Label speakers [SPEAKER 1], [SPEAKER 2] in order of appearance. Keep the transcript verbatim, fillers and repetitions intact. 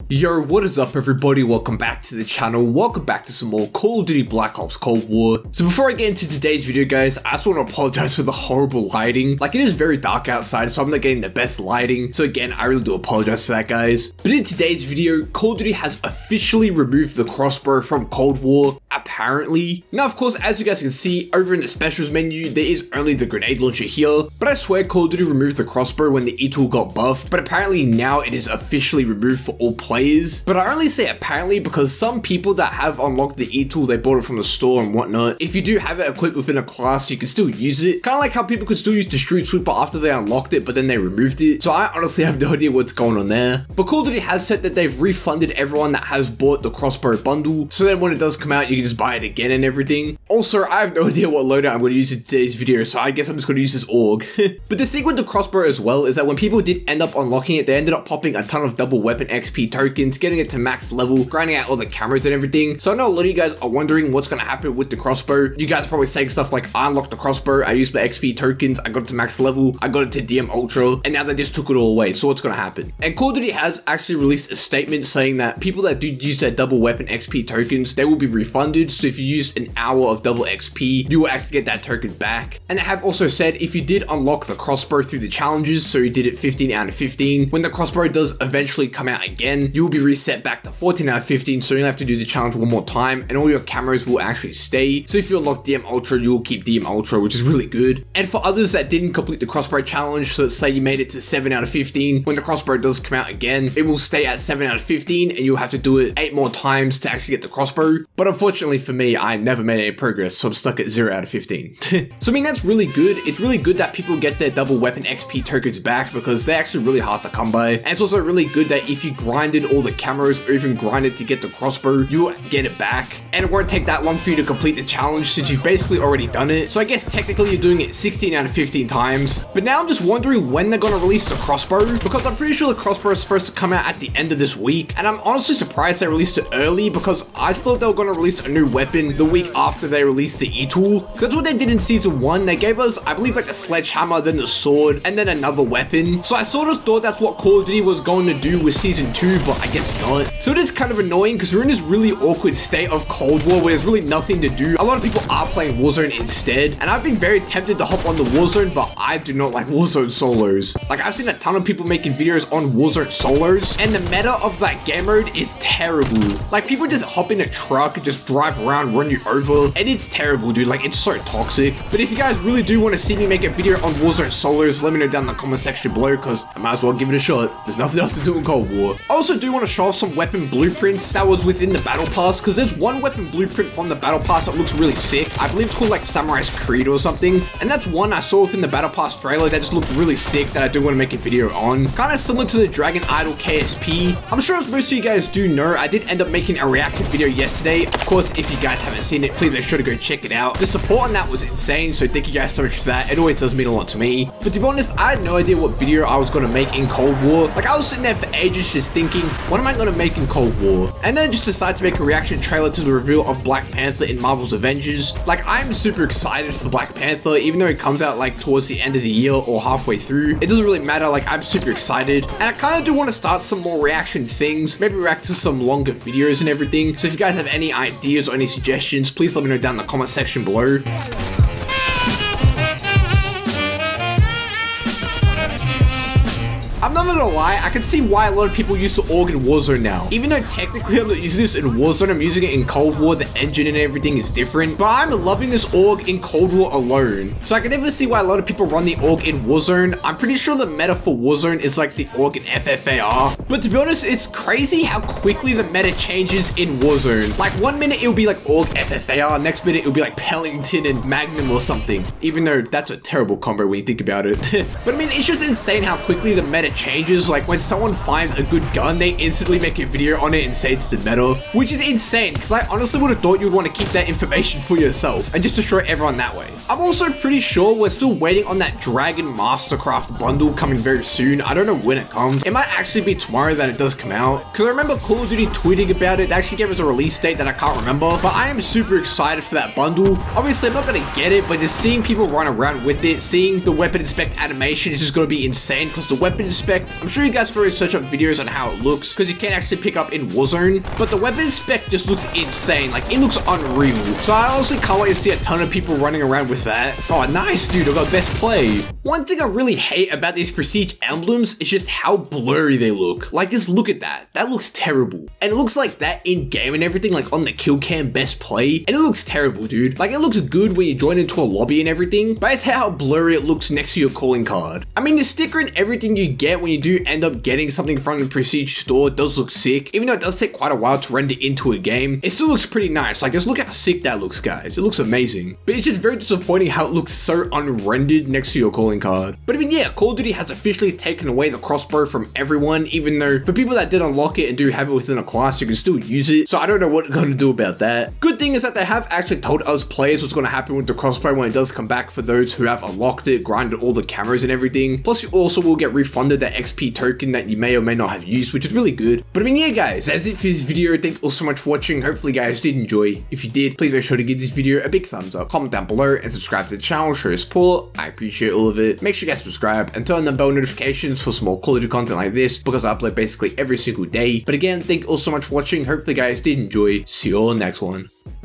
[SPEAKER 1] Yo, what is up everybody? Welcome back to the channel. Welcome back to some more Call of Duty Black Ops Cold War. So before I get into today's video, guys, I just want to apologize for the horrible lighting. Like, it is very dark outside, so I'm not getting the best lighting. So again, I really do apologize for that, guys. But in today's video, Call of Duty has officially removed the crossbow from Cold War, apparently. Now, of course, as you guys can see, over in the specials menu, there is only the grenade launcher here. But I swear Call of Duty removed the crossbow when the E-tool got buffed. But apparently now it is officially removed for all players. But I only say apparently because some people that have unlocked the E-tool, they bought it from the store and whatnot. If you do have it equipped within a class, you can still use it. Kind of like how people could still use the Street Sweeper after they unlocked it, but then they removed it. So I honestly have no idea what's going on there. But Call of Duty has said that they've refunded everyone that has bought the crossbow bundle. So then when it does come out, you can just buy it again and everything. Also, I have no idea what loadout I'm going to use in today's video, so I guess I'm just going to use this AUG. But the thing with the crossbow as well is that when people did end up unlocking it, they ended up popping a ton of double weapon X P tokens, getting it to max level, grinding out all the cameras and everything. So I know a lot of you guys are wondering what's going to happen with the crossbow. You guys are probably saying stuff like, I unlocked the crossbow, I used my X P tokens, I got it to max level, I got it to D M Ultra, and now they just took it all away. So what's going to happen? And Call of Duty has actually released a statement saying that people that do use their double weapon X P tokens, they will be refunded. So if you used an hour of double X P, you will actually get that token back. And they have also said if you did unlock the crossbow through the challenges, so you did it fifteen out of fifteen, when the crossbow does eventually come out again, you will be reset back to fourteen out of fifteen, so you don't have to do the challenge one more time, and all your cameras will actually stay. So if you unlock D M Ultra, you will keep D M Ultra, which is really good. And for others that didn't complete the crossbow challenge, so let's say you made it to seven out of fifteen, when the crossbow does come out again, it will stay at seven out of fifteen, and you'll have to do it eight more times to actually get the crossbow. But unfortunately for me, I never made any progress, so I'm stuck at zero out of fifteen. So I mean, that's really good. It's really good that people get their double weapon X P tokens back, because they're actually really hard to come by. And it's also really good that if you grinded all the cameras or even grinded to get the crossbow, you will get it back, and it won't take that long for you to complete the challenge since you've basically already done it. So I guess technically you're doing it sixteen out of fifteen times. But now I'm just wondering when they're gonna release the crossbow, because I'm pretty sure the crossbow is supposed to come out at the end of this week, and I'm honestly surprised they released it early, because I thought they were gonna release a new weapon the week after they released the E-tool. That's what they did in season one. They gave us, I believe, like a sledgehammer, then the sword, and then another weapon. So I sort of thought that's what Call of Duty was going to do with season two, but I guess not. So it is kind of annoying because we're in this really awkward state of Cold War where there's really nothing to do. A lot of people are playing Warzone instead, and I've been very tempted to hop on the Warzone, but I do not like Warzone solos. Like, I've seen a ton of people making videos on Warzone solos, and the meta of that game mode is terrible. Like, people just hop in a truck and just drive around, run you over, and it's terrible, dude. Like, it's so toxic. But if you guys really do want to see me make a video on Warzone solos, let me know down in the comment section below, because I might as well give it a shot. There's nothing else to do in Cold War. I also do want to show off some weapon blueprints that was within the battle pass, because there's one weapon blueprint from the battle pass that looks really sick. I believe it's called like Samurai's Creed or something, and that's one I saw within the battle pass trailer that just looked really sick that I do want to make a video on. Kind of similar to the Dragon Idol K S P. I'm sure as most of you guys do know, I did end up making a reaction video yesterday. Of course, if you guys haven't seen it, please make sure to go check it out. The support on that was insane, so thank you guys so much for that. It always does mean a lot to me. But to be honest, I had no idea what video I was going to make in Cold War. Like, I was sitting there for ages just thinking, what am I going to make in Cold War? And then just decided to make a reaction trailer to the reveal of Black Panther in Marvel's Avengers. Like, I'm super excited for Black Panther, even though it comes out like towards the end of the year or halfway through. It doesn't really matter, like, I'm super excited. And I kind of do want to start some more reaction things, maybe react to some longer videos and everything. So if you guys have any ideas or any suggestions, please let me know down in the comment section below. I'm not gonna lie, I can see why a lot of people use the AUG in Warzone now. Even though technically I'm not using this in Warzone, I'm using it in Cold War, the engine and everything is different. But I'm loving this AUG in Cold War alone. So I can never see why a lot of people run the AUG in Warzone. I'm pretty sure the meta for Warzone is like the AUG in F F A R. But to be honest, it's crazy how quickly the meta changes in Warzone. Like, one minute it'll be like AUG F F A R, next minute it'll be like Pellington and Magnum or something. Even though that's a terrible combo when you think about it. But I mean, it's just insane how quickly the meta changes. Like, when someone finds a good gun, they instantly make a video on it and say it's the meta, which is insane, because I honestly would have thought you'd want to keep that information for yourself and just destroy everyone that way. I'm also pretty sure we're still waiting on that Dragon Mastercraft bundle coming very soon. I don't know when it comes. It might actually be tomorrow that it does come out, because I remember Call of Duty tweeting about it. They actually gave us a release date that I can't remember, but I am super excited for that bundle. Obviously, I'm not going to get it, but just seeing people run around with it, seeing the weapon inspect animation is just going to be insane, because the weapon inspect I'm sure you guys can already search up videos on how it looks, because you can actually pick up in Warzone, but the weapon spec just looks insane. Like, it looks unreal. So I honestly can't wait to see a ton of people running around with that. Oh, nice, dude. I got best play. One thing I really hate about these Prestige emblems is just how blurry they look. Like, just look at that. That looks terrible. And it looks like that in game and everything, like on the kill cam best play, and it looks terrible, dude. Like, it looks good when you join into a lobby and everything, but it's how blurry it looks next to your calling card. I mean, the sticker and everything you get when you do end up getting something from the Prestige store does look sick. Even though it does take quite a while to render into a game, it still looks pretty nice. Like, just look how sick that looks, guys. It looks amazing. But it's just very disappointing how it looks so unrendered next to your calling card. But I mean, yeah, Call of Duty has officially taken away the crossbow from everyone, even though for people that did unlock it and do have it within a class, you can still use it. So I don't know what they're going to do about that. Good thing is that they have actually told us players what's going to happen with the crossbow when it does come back for those who have unlocked it, grinded all the cameras and everything. Plus, you also will get refunded that X P token that you may or may not have used, which is really good. But I mean, yeah, guys, that's it for this video. Thank you all so much for watching. Hopefully, you guys did enjoy. If you did, please make sure to give this video a big thumbs up, comment down below, and subscribe to the channel. Show your support. I appreciate all of it. Make sure you guys subscribe and turn on the bell notifications for some more Call of Duty content like this, because I upload basically every single day. But again, thank you all so much for watching. Hopefully, you guys did enjoy. See you all in the next one.